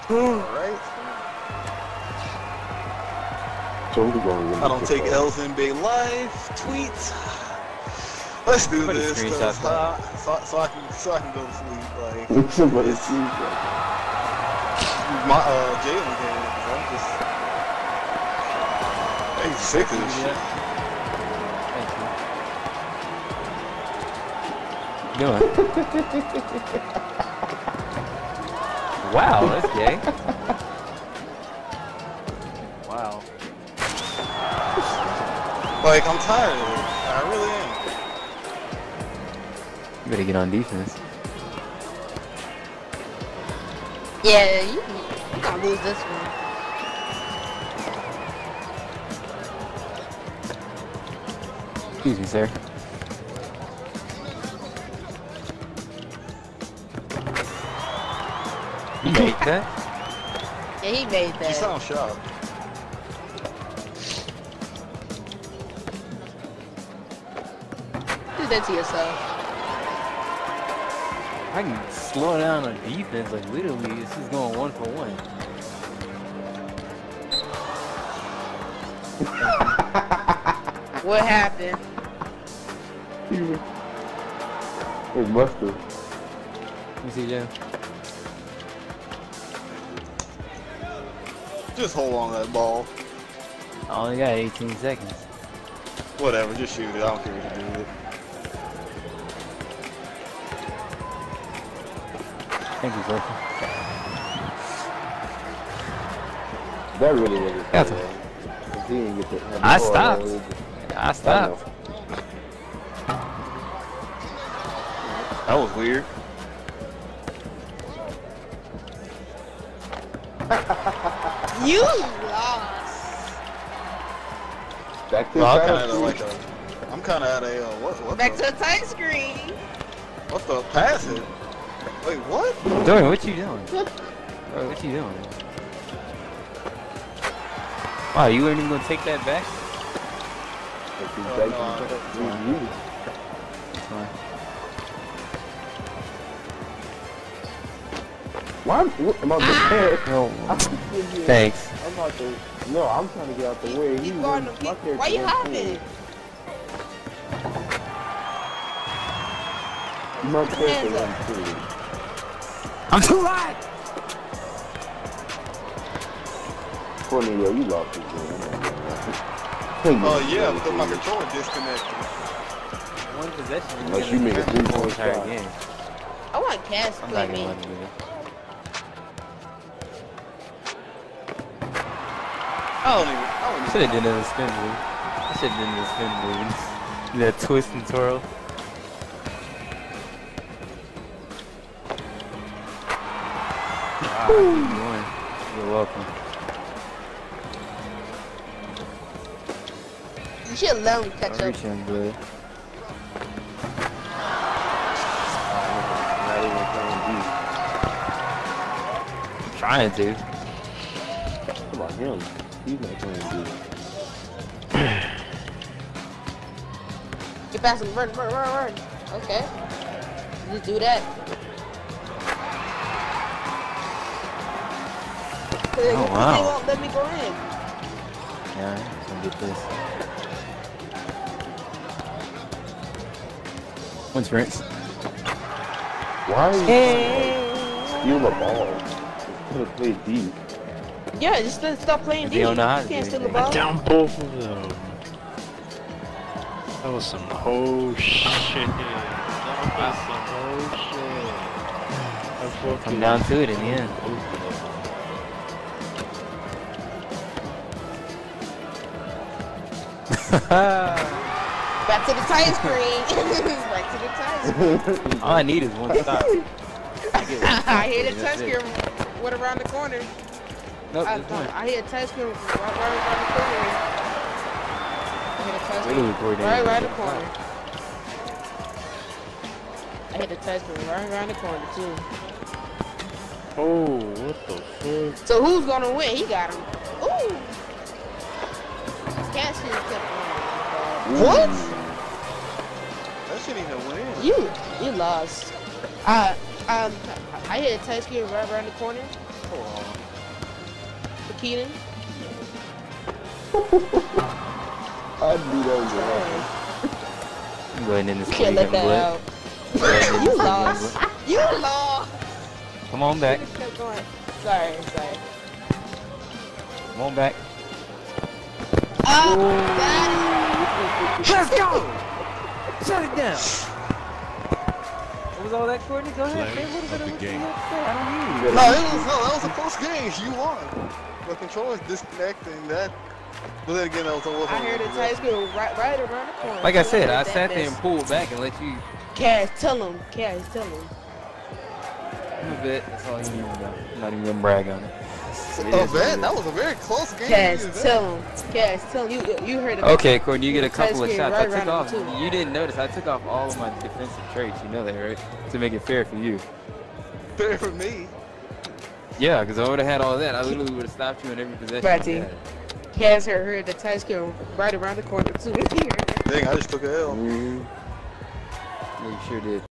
Alright. Totally going to I don't take L's in big life. Tweets. Let's do this stuff, so I can go to sleep. Like somebody it's sees that. my Jalen game. I'm just I'm sick of this shit. Thank you. Wow, that's gay. Wow. Like I'm tired of it. I really am. You better get on defense. Yeah, you gonna lose this one. Excuse me, sir. You made that? Yeah, he made You that. sound shocked. Do that to yourself. I can slow down on defense, like literally, this is going 1-for-1. What happened? It must have. You see, Jay? Just hold on to that ball. I only got 18 seconds. Whatever, just shoot it. I don't care if you do it. Thank you, sir. That really wasn't That's fair. He didn't get the I stopped. I stopped. That was weird. You lost. Back to Well, the I'm kind of at a what Back the, to the tight screen. what the pass it? Wait, what? Dorian, what you doing? Bro, what you doing? Wow, you weren't even gonna take that back? That's Fine. Why am I prepared? No. Thanks. I'm about to. No, I'm trying to get out the way. Keep going. Why you hopping? My character runs too. I'm too hot! Cornelio, you lost this game. Oh yeah, because my controller disconnected. One possession. Unless you make a 3-point entire shot. game. I want Cass to I'm play not me. gonna let him do it. I don't even. Should have done the spin move. I should have done the spin move. That twist and twirl. Wow, you won. You're welcome. You should let him catch I'm up. reaching, good. Not even playing Trying D. to. How about him? He's not playing D. Get past him. Run. Okay. Just do that. Oh, They wow. won't let me go in. Yeah, I'm gonna get this. Once rinse. Why are you trying to steal the ball? Could have played D. Yeah, just stop playing D. They don't know how to You can't do steal the anything. ball. Down both of them. That was some whole shit. That was some whole shit. Come down to it in the end. Back to the tight screen. Back to the tight screen. All I need is one stop. I hear the touch screen. What around the corner? Nope, this one. I hear a touch screen right around the corner. I hear the touch Really screen coordinated. right around the corner. I hit the touch screen right around the corner too. Oh, what the fuck? So who's gonna win? He got him. Ooh. Cash kept winning. What? That shouldn't even win. You lost. I hit a touch screen right around the corner. Keenan. I'd do that. I'm going in this You can't let that out. You lost. You lost. Come on back. Kept going. Sorry. Come on back. Oh, got Let's go! Shut it down! What was all that, Courtney? Go ahead. Say a little bit of what you had. I don't hear you. That was a close game. You won. The controller's disconnecting that. But then again, that was a I heard the Tice go right around the corner. Like I said, I sat there and pulled back and let you. Cass, tell him. Cass, tell him. A bit. That's all you need to know. I'm not even gonna brag on it. That was a very close game. Cass, tell him. Cass, tell him. You heard it. Okay, Courtney, you get a couple of Tice shots. right I took off. around him, too. You didn't notice. I took off all of my defensive traits. You know that, right? To make it fair for you. Fair for me. Yeah, because I would have had all that. I literally would have stopped you in every possession. Right, you had. Cass heard the Tice go right around the corner too. Dang, I just took a L. Yeah, you sure did.